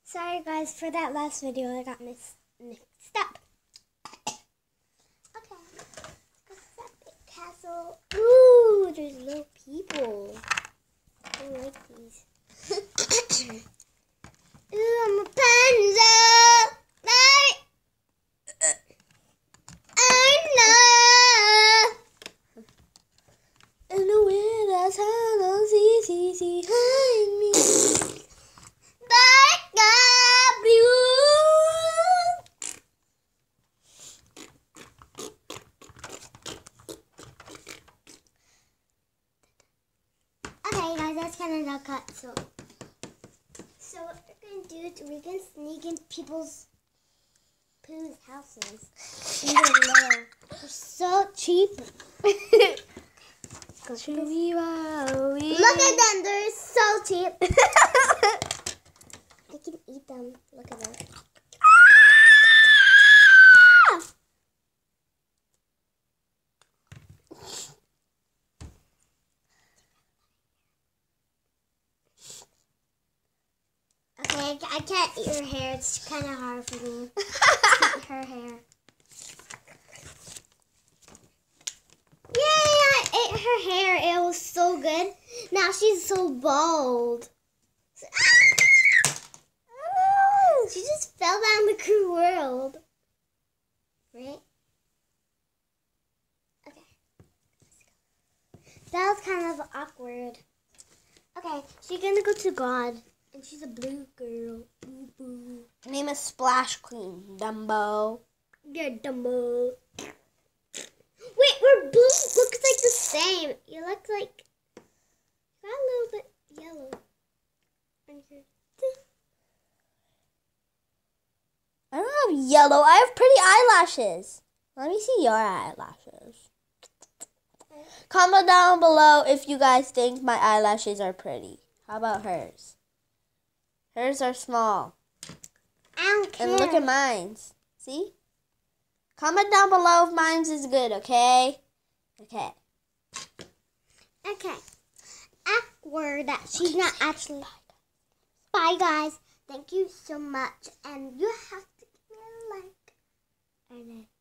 Sorry guys for that last video. I got mixed up. Okay. What's that big castle? Ooh, there's little people. I like these. Ooh, I'm a Rapunzel. I know. And the wind has hollows easy behind me. Okay guys, that's kind of not cut, so what we're going to do is we're going to sneak in people's houses. They're so cheap. Look at them, they're so cheap. I can eat them. Look at them. Okay, I can't eat her hair. It's kind of hard for me to eat her hair. Yay! I ate her hair. It was so good. Now she's so bald. She just fell down the cruel world. Right? Okay. That was kind of awkward. Okay, she's gonna go to God. And she's a blue girl. Boo boo. Her name is Splash Queen, Dumbo. Yeah, Dumbo. Wait, we're blue. Looks like the same. You look like got a little bit yellow on your. I don't have yellow. I have pretty eyelashes. Let me see your eyelashes. Comment down below if you guys think my eyelashes are pretty. How about hers? Hers are small. I don't care. And look at mine's. See? Comment down below if mine's is good, okay? Okay. Okay. Awkward that she's not actually. Bye, guys. Thank you so much. And you have to give me a like. And